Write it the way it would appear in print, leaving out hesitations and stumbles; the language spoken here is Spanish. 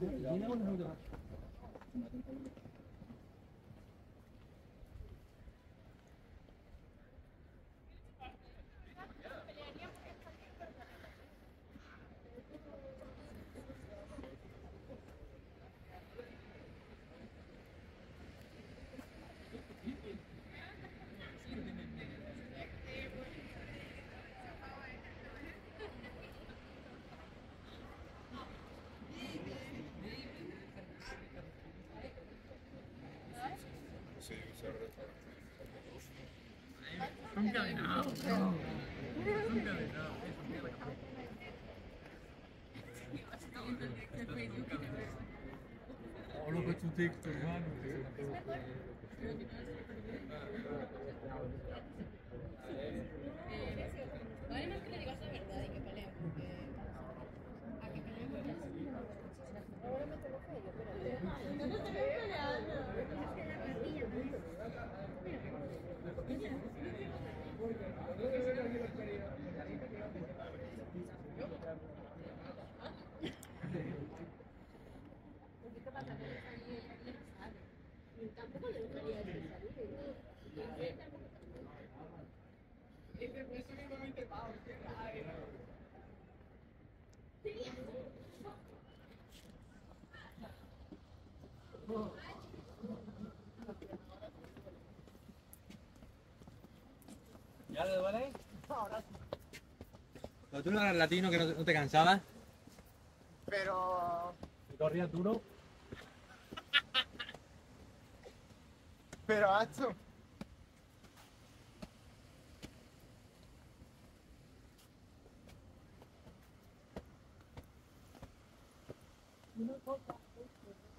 Nunca de nada, bro. Nunca de nada. Oh, look at tu TikTok, mano. Vale más que le digas la verdad y que peleen, porque a que peleen porque ahora me tengo que yo, pero no te veo peleando. ¿Qué pasa? Tampoco le gustaría salir. ¿Ya le duele? Ahora sí. Pero tú no eras latino que no te cansabas. Pero... ¿Corrías duro? Pero, Acho. No toca.